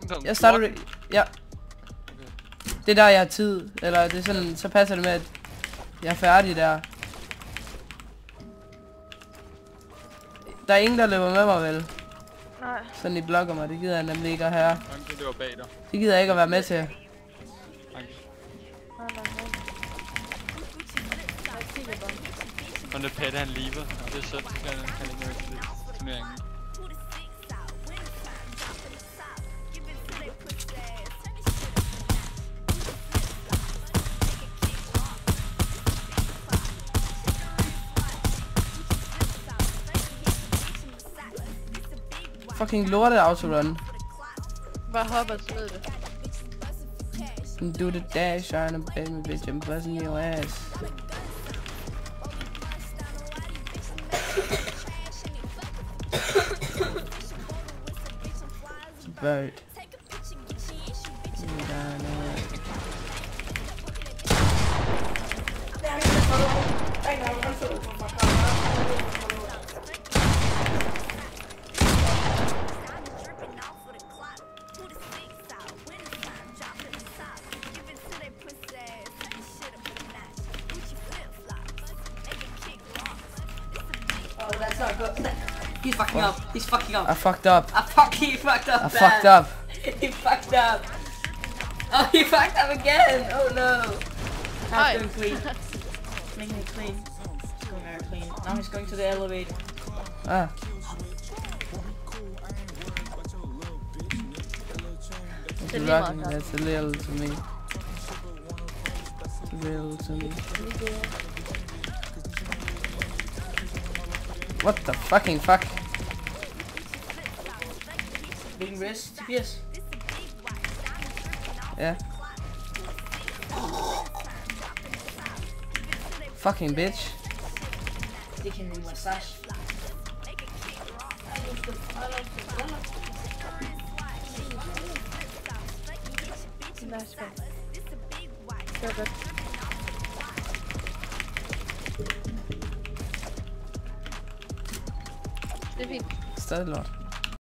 Jeg starter... Ja. Okay. Det er der, jeg har tid. Eller det er sådan, så passer det med, at jeg er færdig der. Der er ingen, der løber med mig, vel? Nej. Sådan I blokker mig, det gider jeg nemlig ikke at have. Det var bag dig. Det gider jeg ikke at være med til. Og det Peter han lever, og det er sødt, så kan han ikke være til turneringen. Fucking lortet autorun. Bare hop og smid det. Do the dash on a baby bitch and buzzing your ass. It's a bird. Oh, that's not good. He's fucking up. He's fucking up. I fucked up. He fucked up. I fucked up. He fucked up. Oh, he fucked up again. Oh no. Now he's going clean. Making it clean. He's going very clean. Now he's going to the elevator. Ah. That's a little to me. Little to me. What the fucking fuck? Being wrist, TPS. Yeah. Fucking bitch. Sticking in my sash. Nice one. So good. Det er fint. Stadig lort.